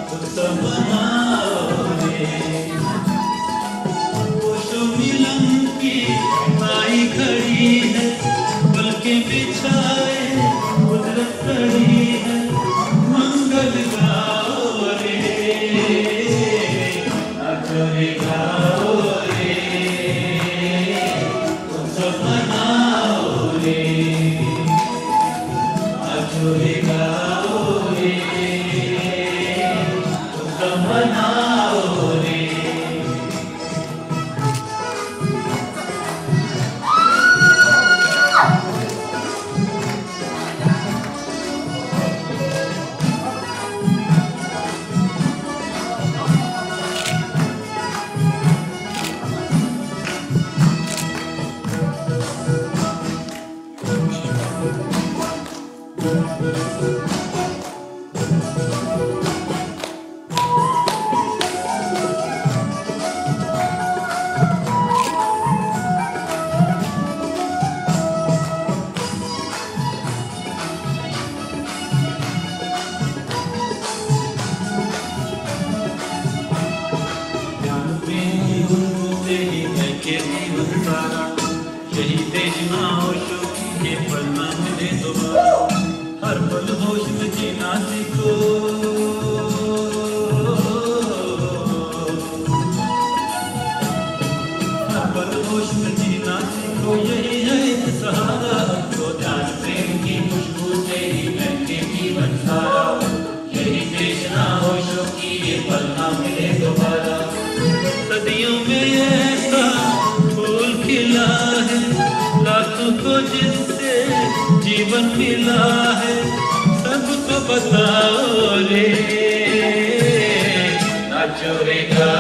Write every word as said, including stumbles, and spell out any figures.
उत्सव मनाओ रे। खुशो मिलन की आई घड़ी है, पल के बिछाए कुदरत खड़ी है, मंगल गाओ रे, नाचो रे गाओ रे, उत्सव मनाओ रे, नाचो रे गाओ रे, उत्सव मनाओ रे। यही देश ना होश के पल ना मिले दोबारा, हर पल होश में जीना सीखो, हर पल होश में जीना सीखो, यही है एक सहारा। तो ध्यान प्रेम की खुशबू से ही महके जीवन सारा, यही देश ना होश की ये पल ना मिले दोबारा। सदियों में ऐसा फूल खिला है, लाखों को जिससे जीवन मिला है, सबको बताओ रे, नाचो रे गा